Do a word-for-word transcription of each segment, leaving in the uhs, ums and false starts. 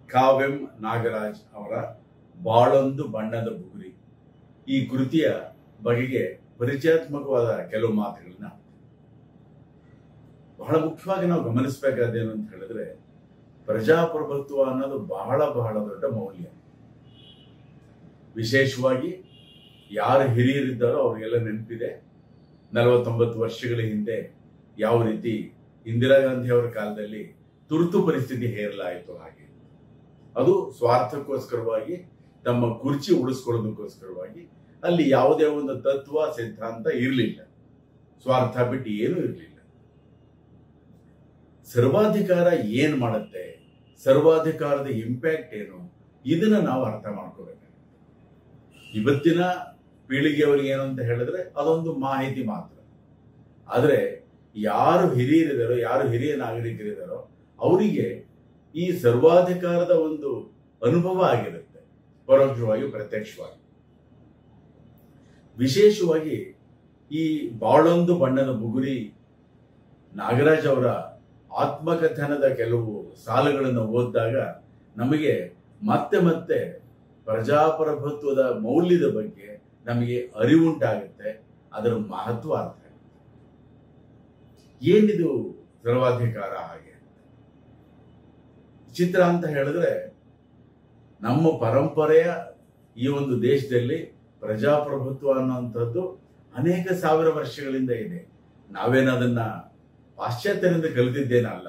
ಕಾವ್ಯಂ ನಾಗರಾಜ್ ಅವರ ಬಾಳೊಂದು ಬಣ್ಣದ ಬುಗುರಿ ಈ ಕೃತಿಯ ಬಗೆಗೆ ಪರಿಚಯಾತ್ಮಕವಾದ ಕೆಲವು ಮಾತುಗಳನ್ನ ಬಹಳ ಮುಖ್ಯವಾಗಿ ನಾವು ಗಮನಿಸಬೇಕಾದೇನು ಅಂತ ಹೇಳಿದ್ರೆ, ಪ್ರಜಾಪ್ರಭುತ್ವ ಅನ್ನೋದು ಬಹಳ ಬಹಳ ದೊಡ್ಡ ಮೌಲ್ಯ. ವಿಶೇಷವಾಗಿ ಯಾರು ಹಿರಿಯರಿದ್ದಾರೋ ಅವ್ರಿಗೆಲ್ಲ ನೆನಪಿದೆ, ನಲವತ್ತೊಂಬತ್ತು ವರ್ಷಗಳ ಹಿಂದೆ ಯಾವ ರೀತಿ ಇಂದಿರಾ ಗಾಂಧಿ ಅವರ ಕಾಲದಲ್ಲಿ ತುರ್ತು ಪರಿಸ್ಥಿತಿ ಹೇರಲಾಯಿತು. ಹಾಗೆ ಅದು ಸ್ವಾರ್ಥಕ್ಕೋಸ್ಕರವಾಗಿ, ತಮ್ಮ ಕುರ್ಚಿ ಉಳಿಸ್ಕೊಳ್ಳೋದಕ್ಕೋಸ್ಕರವಾಗಿ. ಅಲ್ಲಿ ಯಾವುದೇ ಒಂದು ತತ್ವ ಸಿದ್ಧಾಂತ ಇರಲಿಲ್ಲ, ಸ್ವಾರ್ಥ ಬಿಟ್ಟು ಏನೂ ಇರಲಿಲ್ಲ. ಸರ್ವಾಧಿಕಾರ ಏನ್ ಮಾಡುತ್ತೆ, ಸರ್ವಾಧಿಕಾರದ ಇಂಪ್ಯಾಕ್ಟ್ ಏನು, ಇದನ್ನ ನಾವು ಅರ್ಥ ಮಾಡ್ಕೋಬೇಕಾಗುತ್ತೆ. ಇವತ್ತಿನ ಪೀಳಿಗೆಯವರಿಗೆ ಏನು ಅಂತ ಹೇಳಿದ್ರೆ ಅದೊಂದು ಮಾಹಿತಿ ಮಾತ್ರ. ಆದ್ರೆ ಯಾರು ಹಿರಿಯರಿದಾರೋ, ಯಾರು ಹಿರಿಯ ನಾಗರಿಕರಿದಾರೋ ಅವರಿಗೆ ಈ ಸರ್ವಾಧಿಕಾರದ ಒಂದು ಅನುಭವ ಆಗಿರುತ್ತೆ, ಪರೋಕ್ಷವಾಗಿ ಪ್ರತ್ಯಕ್ಷವಾಗಿ. ವಿಶೇಷವಾಗಿ ಈ ಬಾಳೊಂದು ಬಣ್ಣದ ಬುಗುರಿ ನಾಗರಾಜ್ ಅವರ ಆತ್ಮಕಥನದ ಕೆಲವು ಸಾಲುಗಳನ್ನು ಓದಿದಾಗ ನಮಗೆ ಮತ್ತೆ ಮತ್ತೆ ಪ್ರಜಾಪ್ರಭುತ್ವದ ಮೌಲ್ಯದ ಬಗ್ಗೆ ನಮಗೆ ಅರಿವುಂಟಾಗುತ್ತೆ, ಅದರ ಮಹತ್ವ ಅರ್ಥ ಆಗುತ್ತೆ. ಏನಿದು ಸರ್ವಾಧಿಕಾರ? ಹಾಗೆ ಚಿತ್ರ ಅಂತ ಹೇಳಿದ್ರೆ, ನಮ್ಮ ಪರಂಪರೆಯ ಈ ಒಂದು ದೇಶದಲ್ಲಿ ಪ್ರಜಾಪ್ರಭುತ್ವ ಅನ್ನುವಂಥದ್ದು ಅನೇಕ ಸಾವಿರ ವರ್ಷಗಳಿಂದ ಇದೆ. ನಾವೇನದನ್ನ ಪಾಶ್ಚಾತ್ಯರಿಂದ ಕಲಿತಿದ್ದೇನಲ್ಲ.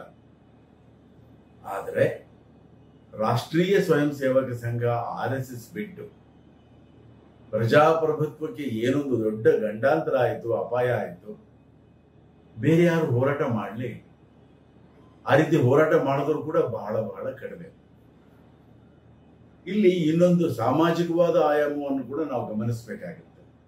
ಆದರೆ ರಾಷ್ಟ್ರೀಯ ಸ್ವಯಂ ಸೇವಕ ಸಂಘ ಆರ್ ಎಸ್ ಎಸ್ ಬಿಟ್ಟು ಪ್ರಜಾಪ್ರಭುತ್ವಕ್ಕೆ ಏನೊಂದು ದೊಡ್ಡ ಗಂಡಾಂತರ ಆಯಿತು, ಅಪಾಯ ಆಯಿತು, ಬೇರೆ ಯಾರು ಹೋರಾಟ ಮಾಡಲಿ? ಆ ರೀತಿ ಹೋರಾಟ ಮಾಡಿದ್ರು ಕೂಡ ಬಹಳ ಬಹಳ ಕಡಿಮೆ. ಇಲ್ಲಿ ಇನ್ನೊಂದು ಸಾಮಾಜಿಕವಾದ ಆಯಾಮವನ್ನು ಕೂಡ ನಾವು ಗಮನಿಸಬೇಕಾಗುತ್ತೆ.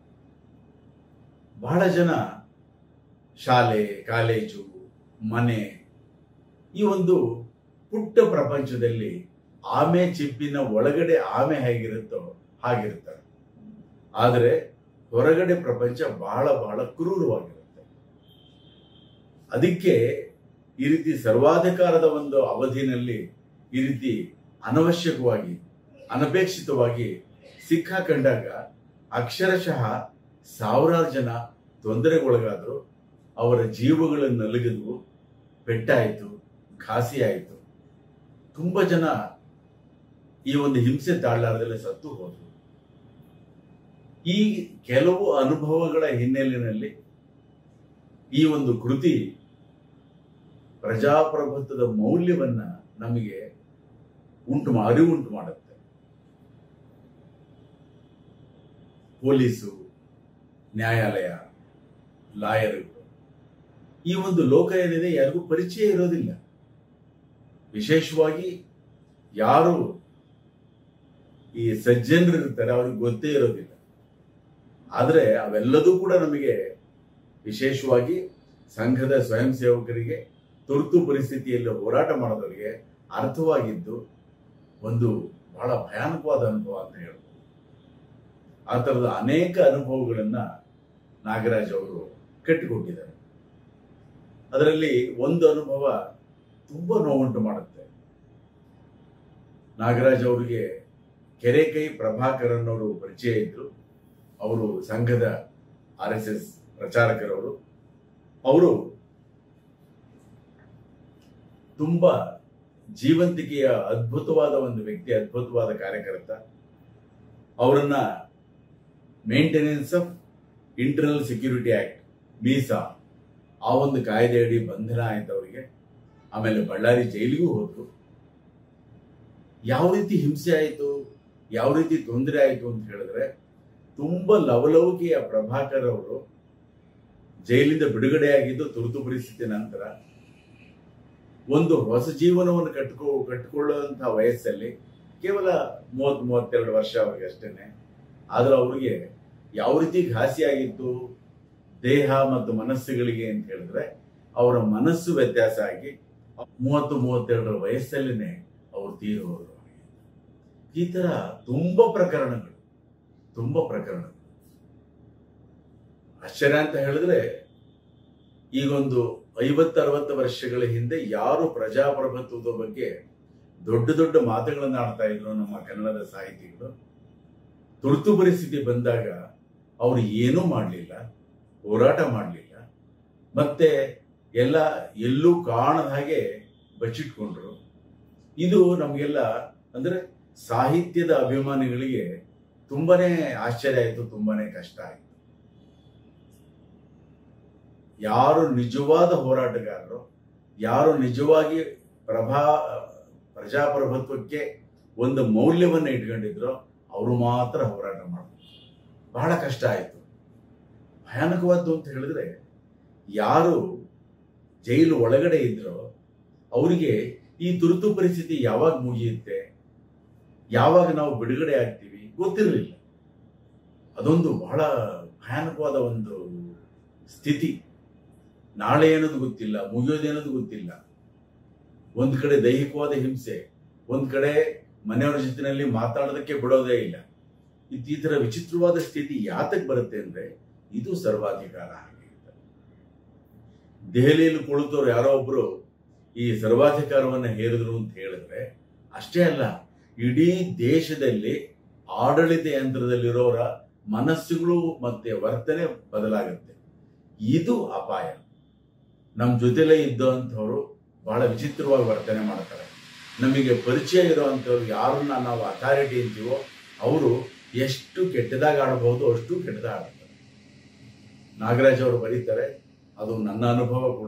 ಬಹಳ ಜನ ಶಾಲೆ, ಕಾಲೇಜು, ಮನೆ, ಈ ಒಂದು ಪುಟ್ಟ ಪ್ರಪಂಚದಲ್ಲಿ ಆಮೆ ಚಿಪ್ಪಿನ ಒಳಗಡೆ ಆಮೆ ಹೇಗಿರುತ್ತೋ ಹಾಗಿರ್ತಾರೆ. ಆದರೆ ಹೊರಗಡೆ ಪ್ರಪಂಚ ಬಹಳ ಬಹಳ ಕ್ರೂರವಾಗಿರುತ್ತೆ. ಅದಕ್ಕೆ ಈ ರೀತಿ ಸರ್ವಾಧಿಕಾರದ ಒಂದು ಅವಧಿನಲ್ಲಿ ಈ ರೀತಿ ಅನವಶ್ಯಕವಾಗಿ, ಅನಪೇಕ್ಷಿತವಾಗಿ ಸಿಕ್ಕಾಕೊಂಡಾಗ ಅಕ್ಷರಶಃ ಸಾವಿರಾರು ಜನ ತೊಂದರೆಗೊಳಗಾದ್ರು, ಅವರ ಜೀವಗಳನ್ನು ನಲುಗಿದ್ವು, ಪೆಟ್ಟಾಯಿತು, ಘಾಸಿ ಆಯಿತು. ತುಂಬ ಜನ ಈ ಒಂದು ಹಿಂಸೆ ತಾಳಲಾರದಲ್ಲೇ ಸತ್ತು ಹೋದರು. ಈ ಕೆಲವು ಅನುಭವಗಳ ಹಿನ್ನೆಲೆಯಲ್ಲಿ ಈ ಒಂದು ಕೃತಿ ಪ್ರಜಾಪ್ರಭುತ್ವದ ಮೌಲ್ಯವನ್ನ ನಮಗೆ ಉಂಟು ಅರಿವು ಉಂಟು ಮಾಡುತ್ತೆ. ಪೊಲೀಸು, ನ್ಯಾಯಾಲಯ, ಲಾಯರ್ಗಳು, ಈ ಒಂದು ಲೋಕ ಏನಿದೆ ಯಾರಿಗೂ ಪರಿಚಯ ಇರೋದಿಲ್ಲ. ವಿಶೇಷವಾಗಿ ಯಾರು ಈ ಸಜ್ಜನರು ಇರ್ತಾರೆ ಅವ್ರಿಗೆ ಗೊತ್ತೇ ಇರೋದಿಲ್ಲ. ಆದರೆ ಅವೆಲ್ಲದೂ ಕೂಡ ನಮಗೆ ವಿಶೇಷವಾಗಿ ಸಂಘದ ಸ್ವಯಂ ಸೇವಕರಿಗೆ, ತುರ್ತು ಪರಿಸ್ಥಿತಿಯಲ್ಲಿ ಹೋರಾಟ ಮಾಡೋದವರಿಗೆ ಅರ್ಥವಾಗಿದ್ದು ಒಂದು ಬಹಳ ಭಯಾನಕವಾದ ಅನುಭವ ಅಂತ ಹೇಳ್ಬೋದು. ಆ ಥರದ ಅನೇಕ ಅನುಭವಗಳನ್ನ ನಾಗರಾಜ್ ಅವರು ಕಟ್ಟಿಕೊಟ್ಟಿದ್ದಾರೆ. ಅದರಲ್ಲಿ ಒಂದು ಅನುಭವ ತುಂಬಾ ನೋವುಂಟು ಮಾಡುತ್ತೆ. ನಾಗರಾಜ್ ಅವರಿಗೆ ಕೆರೆಕೈ ಪ್ರಭಾಕರನ್ ಅವರು ಪರಿಚಯ ಇದ್ರು. ಅವರು ಸಂಘದ ಆರ್ ಎಸ್ ಎಸ್ ಪ್ರಚಾರಕರವರು. ಅವರು ತುಂಬಾ ಜೀವಂತಿಕೆಯ ಅದ್ಭುತವಾದ ಒಂದು ವ್ಯಕ್ತಿ, ಅದ್ಭುತವಾದ ಕಾರ್ಯಕರ್ತ. ಅವರನ್ನ maintenance of internal security act, MISA, ಆ ಒಂದು ಕಾಯ್ದೆಯಡಿ ಬಂಧನ ಆಯ್ತು ಅವರಿಗೆ. ಆಮೇಲೆ ಬಳ್ಳಾರಿ ಜೈಲಿಗೂ ಹೋದ್ರು. ಯಾವ ರೀತಿ ಹಿಂಸೆ ಆಯಿತು, ಯಾವ ರೀತಿ ತೊಂದರೆ ಆಯಿತು ಅಂತ ಹೇಳಿದ್ರೆ, ತುಂಬಾ ಲವಲವಿಕೆಯ ಪ್ರಭಾಕರ್ ಅವರು ಜೈಲಿಂದ ಬಿಡುಗಡೆಯಾಗಿದ್ದು ತುರ್ತು ಪರಿಸ್ಥಿತಿ ನಂತರ ಒಂದು ಹೊಸ ಜೀವನವನ್ನು ಕಟ್ಕೊ ಕಟ್ಟಿಕೊಳ್ಳುವಂತಹ ವಯಸ್ಸಲ್ಲಿ, ಕೇವಲ ಮೂವತ್ ಮೂವತ್ತೆರಡು ವರ್ಷ ಅವ್ರಿಗೆ ಅಷ್ಟೇನೆ. ಆದ್ರೆ ಅವ್ರಿಗೆ ಯಾವ ರೀತಿ ಘಾಸಿಯಾಗಿತ್ತು ದೇಹ ಮತ್ತು ಮನಸ್ಸುಗಳಿಗೆ ಅಂತ ಹೇಳಿದ್ರೆ, ಅವರ ಮನಸ್ಸು ವ್ಯತ್ಯಾಸ ಆಗಿ ಮೂವತ್ತು ಮೂವತ್ತೆರಡರ ವಯಸ್ಸಲ್ಲಿನೇ ಅವರು ತೀರಿ ಹೋದರು. ಈ ತರ ತುಂಬಾ ಪ್ರಕರಣಗಳು ತುಂಬಾ ಪ್ರಕರಣಗಳು ಆಶ್ಚರ್ಯ ಅಂತ ಹೇಳಿದ್ರೆ, ಈಗೊಂದು ಐವತ್ತು ಅರವತ್ತು ವರ್ಷಗಳ ಹಿಂದೆ ಯಾರು ಪ್ರಜಾಪ್ರಭುತ್ವದ ಬಗ್ಗೆ ದೊಡ್ಡ ದೊಡ್ಡ ಮಾತುಗಳನ್ನು ಆಡ್ತಾ ಇದ್ರು ನಮ್ಮ ಕನ್ನಡದ ಸಾಹಿತಿಗಳು. ತುರ್ತು ಪರಿಸ್ಥಿತಿ ಬಂದಾಗ ಅವರು ಏನೂ ಮಾಡಲಿಲ್ಲ, ಹೋರಾಟ ಮಾಡಲಿಲ್ಲ, ಮತ್ತೆ ಎಲ್ಲ ಎಲ್ಲೂ ಕಾಣದ ಹಾಗೆ ಬಚ್ಚಿಟ್ಕೊಂಡ್ರು. ಇದು ನಮಗೆಲ್ಲ ಅಂದ್ರೆ ಸಾಹಿತ್ಯದ ಅಭಿಮಾನಿಗಳಿಗೆ ತುಂಬಾನೇ ಆಶ್ಚರ್ಯ ಆಯಿತು, ತುಂಬಾನೇ ಕಷ್ಟ ಆಯಿತು. ಯಾರು ನಿಜವಾದ ಹೋರಾಟಗಾರರು, ಯಾರು ನಿಜವಾಗಿ ಪ್ರಭಾ ಪ್ರಜಾಪ್ರಭುತ್ವಕ್ಕೆ ಒಂದು ಮೌಲ್ಯವನ್ನು ಇಟ್ಕೊಂಡಿದ್ರು ಅವರು ಮಾತ್ರ ಹೋರಾಟ ಮಾಡಿದ್ರು. ಬಹಳ ಕಷ್ಟ ಆಯಿತು. ಭಯಾನಕವಾದ್ದು ಅಂತ ಹೇಳಿದ್ರೆ, ಯಾರು ಜೈಲು ಒಳಗಡೆ ಇದ್ರೋ ಅವರಿಗೆ ಈ ತುರ್ತು ಪರಿಸ್ಥಿತಿ ಯಾವಾಗ ಮುಗಿಯುತ್ತೆ, ಯಾವಾಗ ನಾವು ಬಿಡುಗಡೆ ಆಗ್ತೀವಿ ಗೊತ್ತಿರಲಿಲ್ಲ. ಅದೊಂದು ಬಹಳ ಭಯಾನಕವಾದ ಒಂದು ಸ್ಥಿತಿ. ನಾಳೆ ಏನದು ಗೊತ್ತಿಲ್ಲ, ಮುಗಿಯೋದೇನದು ಗೊತ್ತಿಲ್ಲ. ಒಂದ್ ಕಡೆ ದೈಹಿಕವಾದ ಹಿಂಸೆ, ಒಂದ್ ಕಡೆ ಮನೆಯವರ ಜೊತೆಯಲ್ಲಿ ಮಾತಾಡೋದಕ್ಕೆ ಬಿಡೋದೇ ಇಲ್ಲ. ಈ ತರ ವಿಚಿತ್ರವಾದ ಸ್ಥಿತಿ ಯಾತಕ್ಕೆ ಬರುತ್ತೆ ಅಂದ್ರೆ ಇದು ಸರ್ವಾಧಿಕಾರ ಹಾಗೆ. ದೆಹಲಿಯಲ್ಲಿ ಕುಳಿತವ್ರು ಯಾರೋ ಒಬ್ರು ಈ ಸರ್ವಾಧಿಕಾರವನ್ನ ಹೇರಿದ್ರು ಅಂತ ಹೇಳಿದ್ರೆ ಅಷ್ಟೇ ಅಲ್ಲ, ಇಡೀ ದೇಶದಲ್ಲಿ ಆಡಳಿತ ಯಂತ್ರದಲ್ಲಿರೋರ ಮನಸ್ಸುಗಳು ಮತ್ತೆ ವರ್ತನೆ ಬದಲಾಗುತ್ತೆ. ಇದು ಅಪಾಯ. ನಮ್ಮ ಜೊತೆಲೇ ಇದ್ದಂಥವ್ರು ಬಹಳ ವಿಚಿತ್ರವಾಗಿ ವರ್ತನೆ ಮಾಡ್ತಾರೆ. ನಮಗೆ ಪರಿಚಯ ಇರೋವಂಥವ್ರು ಯಾರನ್ನ ನಾವು ಅಥಾರಿಟಿ ಅಂತೀವೋ ಅವರು ಎಷ್ಟು ಕೆಟ್ಟದಾಗ ಆಡಬಹುದು ಅಷ್ಟು ಕೆಟ್ಟದಾಗ ಆಡ್ತಾರೆ. ನಾಗರಾಜ್ ಅವರು ಬರೀತಾರೆ, ಅದು ನನ್ನ ಅನುಭವ ಕೂಡ.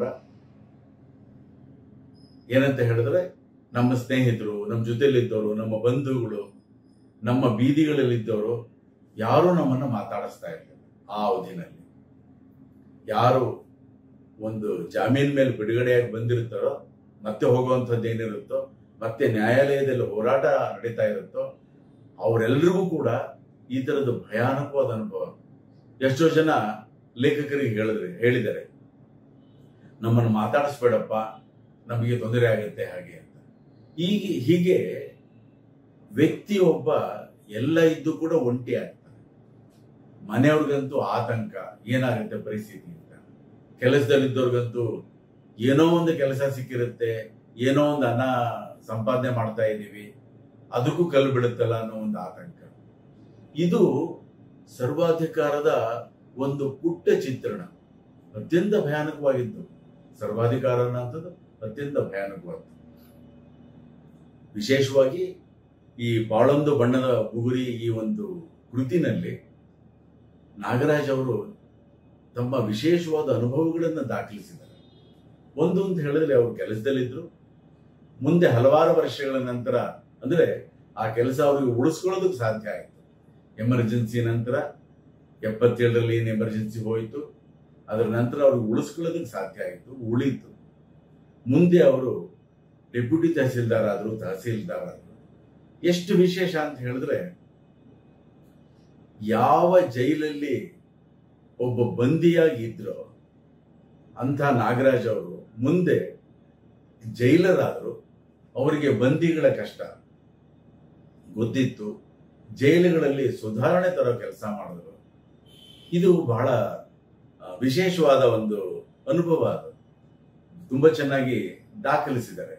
ಏನಂತ ಹೇಳಿದ್ರೆ, ನಮ್ಮ ಸ್ನೇಹಿತರು, ನಮ್ಮ ಜೊತೆಲಿದ್ದವರು, ನಮ್ಮ ಬಂಧುಗಳು, ನಮ್ಮ ಬೀದಿಗಳಲ್ಲಿದ್ದವರು ಯಾರೂ ನಮ್ಮನ್ನು ಮಾತಾಡಿಸ್ತಾ ಇರಲಿಲ್ಲ. ಆ ಅವಧಿನಲ್ಲಿ ಯಾರು ಒಂದು ಜಾಮೀನ್ ಮೇಲೆ ಬಿಡುಗಡೆಯಾಗಿ ಬಂದಿರ್ತಾರೋ, ಮತ್ತೆ ಹೋಗುವಂಥದ್ದು ಏನಿರುತ್ತೋ, ಮತ್ತೆ ನ್ಯಾಯಾಲಯದಲ್ಲಿ ಹೋರಾಟ ನಡೀತಾ ಇರುತ್ತೋ ಅವರೆಲ್ಲರಿಗೂ ಕೂಡ ಈ ತರದ ಭಯಾನಕವಾದ ಅನುಭವ. ಎಷ್ಟೋ ಜನ ಲೇಖಕರಿಗೆ ಹೇಳಿದ್ರೆ ಹೇಳಿದ್ದಾರೆ, ನಮ್ಮನ್ನು ಮಾತಾಡಿಸ್ಬೇಡಪ್ಪ, ನಮಗೆ ತೊಂದರೆ ಆಗುತ್ತೆ ಹಾಗೆ ಅಂತ. ಈಗ ಹೀಗೆ ವ್ಯಕ್ತಿಯೊಬ್ಬ ಎಲ್ಲ ಇದ್ದು ಕೂಡ ಒಂಟಿ ಆಗ್ತಾನೆ. ಮನೆಯವ್ರಿಗಂತೂ ಆತಂಕ, ಏನಾಗುತ್ತೆ ಪರಿಸ್ಥಿತಿ ಅಂತ. ಕೆಲಸದಲ್ಲಿದ್ದವ್ರಿಗಂತೂ ಏನೋ ಒಂದು ಕೆಲಸ ಸಿಕ್ಕಿರುತ್ತೆ, ಏನೋ ಒಂದು ಹಣ ಸಂಪಾದನೆ ಮಾಡ್ತಾ ಇದ್ದೀವಿ, ಅದಕ್ಕೂ ಕಲ್ಲು ಬಿಡುತ್ತಲ್ಲ ಅನ್ನೋ ಒಂದು ಆತಂಕ. ಇದು ಸರ್ವಾಧಿಕಾರದ ಒಂದು ಪುಟ್ಟ ಚಿತ್ರಣ. ಅತ್ಯಂತ ಭಯಾನಕವಾಗಿದ್ದು ಸರ್ವಾಧಿಕಾರ ಅನ್ನೋಂಥದ್ದು ಅತ್ಯಂತ ಭಯಾನಕವಾದ್ದು. ವಿಶೇಷವಾಗಿ ಈ ಬಾಳೊಂದು ಬಣ್ಣದ ಬುಗುರಿ ಈ ಒಂದು ಕೃತಿನಲ್ಲಿ ನಾಗರಾಜ್ ಅವರು ತಮ್ಮ ವಿಶೇಷವಾದ ಅನುಭವಗಳನ್ನು ದಾಖಲಿಸಿದ್ದಾರೆ. ಒಂದು ಅಂತ ಹೇಳಿದ್ರೆ, ಅವರು ಕೆಲಸದಲ್ಲಿದ್ರು, ಮುಂದೆ ಹಲವಾರು ವರ್ಷಗಳ ನಂತರ ಅಂದ್ರೆ ಆ ಕೆಲಸ ಅವರಿಗೆ ಉಳಿಸ್ಕೊಳ್ಳೋದಕ್ಕೆ ಸಾಧ್ಯ ಆಯಿತು. ಎಮರ್ಜೆನ್ಸಿ ನಂತರ ಎಪ್ಪತ್ತೇಳರಲ್ಲಿ ಏನು ಎಮರ್ಜೆನ್ಸಿ ಹೋಯಿತು, ಅದರ ನಂತರ ಅವ್ರಿಗೆ ಉಳಿಸ್ಕೊಳ್ಳೋದಕ್ಕೆ ಸಾಧ್ಯ ಆಯಿತು, ಉಳಿತು. ಮುಂದೆ ಅವರು ಡೆಪ್ಯೂಟಿ ತಹಸೀಲ್ದಾರ್ ಆದ್ರು, ತಹಸೀಲ್ದಾರ್ ಆದ್ರು. ಎಷ್ಟು ವಿಶೇಷ ಅಂತ ಹೇಳಿದ್ರೆ, ಯಾವ ಜೈಲಲ್ಲಿ ಒಬ್ಬ ಬಂದಿಯಾಗಿದ್ರೋ ಅಂತ ನಾಗರಾಜ್ ಅವರು ಮುಂದೆ ಜೈಲರಾದ್ರು. ಅವರಿಗೆ ಬಂದಿಗಳ ಕಷ್ಟ ಗೊತ್ತಿತ್ತು, ಜೈಲುಗಳಲ್ಲಿ ಸುಧಾರಣೆ ತರೋ ಕೆಲಸ ಮಾಡಿದ್ರು. ಇದು ಬಹಳ ವಿಶೇಷವಾದ ಒಂದು ಅನುಭವ. ಅದು ತುಂಬಾ ಚೆನ್ನಾಗಿ ದಾಖಲಿಸಿದ್ದಾರೆ.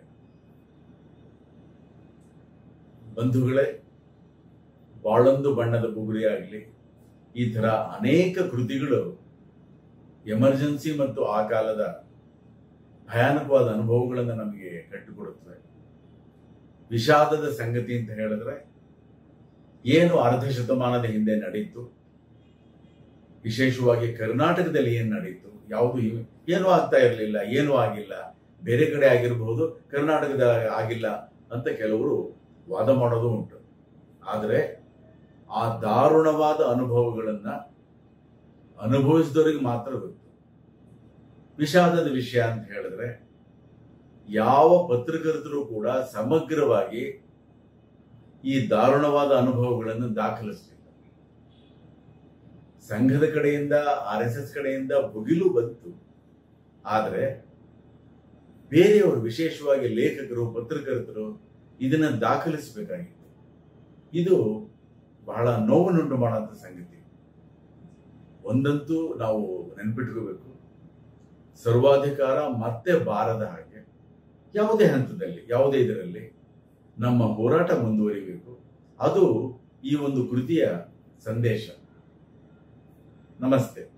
ಬಂಧುಗಳೇ, ಬಾಳೊಂದು ಬಣ್ಣದ ಬುಗುರಿ ಆಗಲಿ, ಈ ತರ ಅನೇಕ ಕೃತಿಗಳು ಎಮರ್ಜೆನ್ಸಿ ಮತ್ತು ಆ ಕಾಲದ ಭಯಾನಕವಾದ ಅನುಭವಗಳನ್ನು ನಮಗೆ ಕಟ್ಟಿಕೊಡುತ್ತವೆ. ವಿಷಾದದ ಸಂಗತಿ ಅಂತ ಹೇಳಿದ್ರೆ, ಏನು ಅರ್ಧ ಶತಮಾನದ ಹಿಂದೆ ನಡೀತು, ವಿಶೇಷವಾಗಿ ಕರ್ನಾಟಕದಲ್ಲಿ ಏನು ನಡೀತು, ಯಾವುದು ಏನೂ ಆಗ್ತಾ ಇರಲಿಲ್ಲ, ಏನೂ ಆಗಿಲ್ಲ, ಬೇರೆ ಕಡೆ ಆಗಿರಬಹುದು, ಕರ್ನಾಟಕದ ಆಗಿಲ್ಲ ಅಂತ ಕೆಲವರು ವಾದ ಮಾಡೋದು ಉಂಟು. ಆದರೆ ಆ ದಾರುಣವಾದ ಅನುಭವಗಳನ್ನ ಅನುಭವಿಸಿದವರಿಗೆ ಮಾತ್ರ ಗೊತ್ತು. ವಿಷಾದದ ವಿಷಯ ಅಂತ ಹೇಳಿದ್ರೆ, ಯಾವ ಪತ್ರಕರ್ತರು ಕೂಡ ಸಮಗ್ರವಾಗಿ ಈ ದಾರುಣವಾದ ಅನುಭವಗಳನ್ನು ದಾಖಲಿಸಲಿಲ್ಲ. ಸಂಘದ ಕಡೆಯಿಂದ, ಆರ್ ಎಸ್ ಎಸ್ ಕಡೆಯಿಂದ ಭುಗಿಲು ಬಂತು. ಆದರೆ ಬೇರೆಯವರು, ವಿಶೇಷವಾಗಿ ಲೇಖಕರು, ಪತ್ರಕರ್ತರು ಇದನ್ನ ದಾಖಲಿಸಬೇಕಾಗಿತ್ತು. ಇದು ಬಹಳ ನೋವನ್ನುಂಟು ಮಾಡುವಂತ ಸಂಗತಿ. ಒಂದಂತೂ ನಾವು ನೆನ್ಪಿಟ್ಕೋಬೇಕು, ಸರ್ವಾಧಿಕಾರ ಮತ್ತೆ ಬಾರದ ಹಾಗೆ ಯಾವುದೇ ಹಂತದಲ್ಲಿ, ಯಾವುದೇ ಇದರಲ್ಲಿ ನಮ್ಮ ಹೋರಾಟ ಮುಂದುವರಿಬೇಕು. ಅದು ಈ ಒಂದು ಕೃತಿಯ ಸಂದೇಶ. ನಮಸ್ತೆ.